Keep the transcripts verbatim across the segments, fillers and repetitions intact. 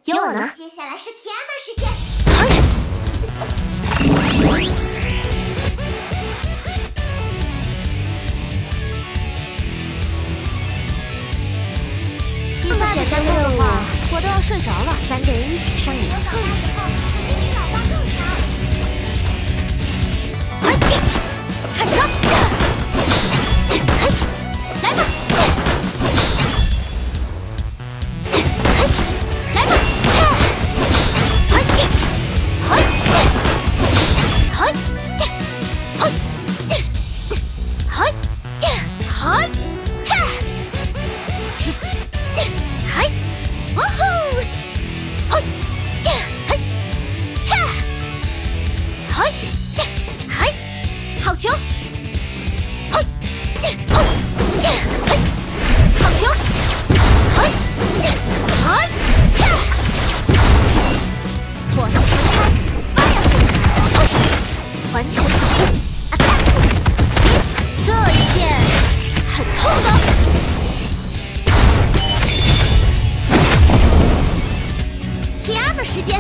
有我呢。 接下来是甜的时间。 一发简单的话，我都要睡着了。三个人一起上演策略， 比你老大更强。 看招！来吧！来吧！好球！好球！我能全开，发呀！完全锁定 ，attack！ 这一剑很痛的。T R 的时间。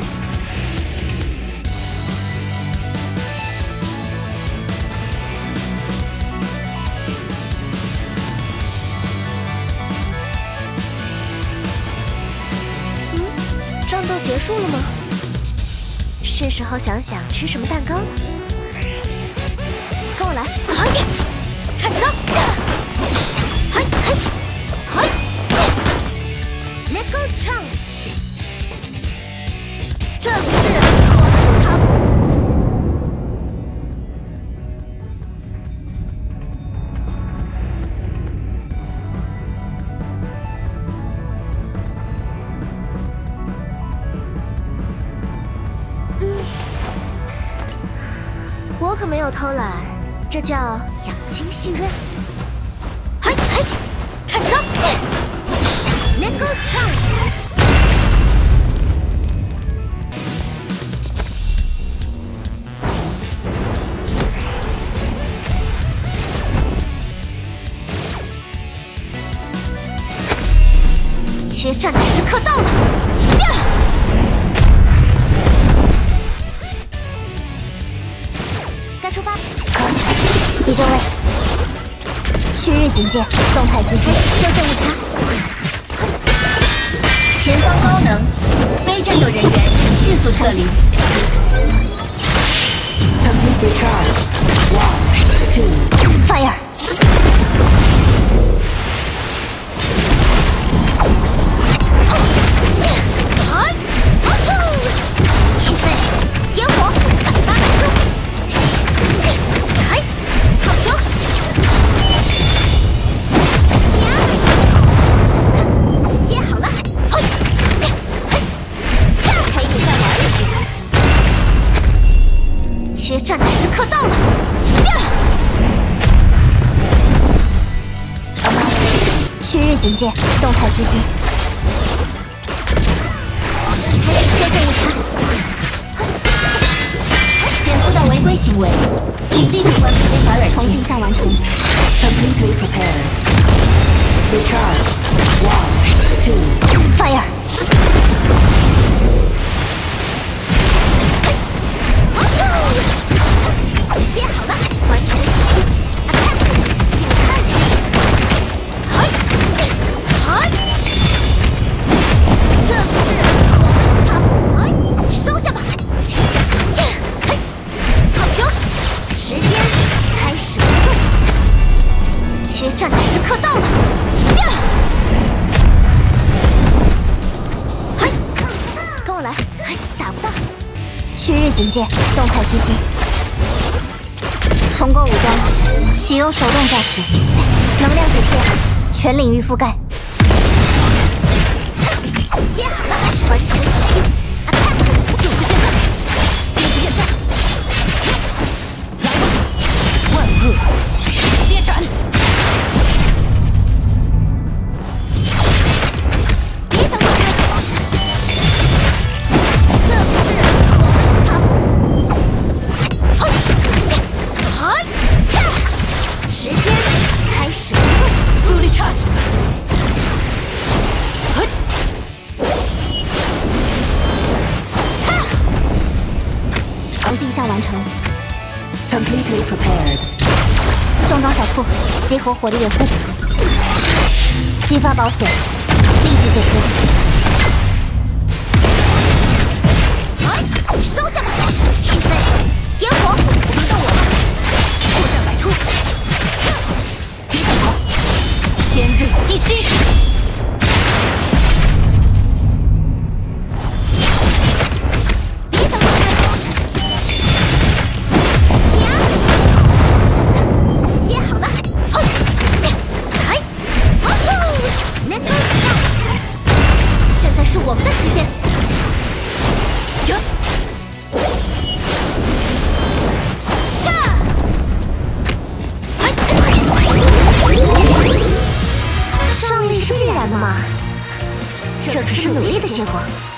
战斗结束了吗？是时候想想吃什么蛋糕了。跟我来，看招！嘿嘿嘿 ，Nickel Chang， 正式我出场。我可没有偷懒，这叫养精蓄锐。嘿嘿，看招 ！Nickel Chang， 决战的时刻到了！该出发！急救位，旭日警戒，动态狙击，修正误差。前方高能，非战斗人员迅速撤离。Fire！ 预备，点火，百发百中。嘿，好球！接好了，嘿，嘿，陪你再玩一局。决战的时刻到了！旭日警戒，动态狙击。修正误差。检测到违规行为，请立刻关闭非法软件。重进项完成。 Completely prepared. Recharge. One, two. Fire. 接好了，完全锁定 ，attack， 给我看嘿，嘿，正式我出场，嘿，收下吧，嘿，好球，时间开始流动，决战的时刻到了，嘿，跟我来，嘿，打不到，旭日警戒，动态狙击。重构武装，启用手动驾驶，能量警戒，全领域覆盖。接好了，完全锁定 ，attack， 就是现在，兵器验证，来吧，万恶接斩。别想躲开，正式我出场。时间开始流动 ，fully charged。 激活火力维护，激发保险，立即解除。 啊！收下吧，续飞，点火，轮到我了，破绽百出，别想逃，千仞一击。 我们的时间，呀， 胜利是必然的嘛，这可是努力的结果。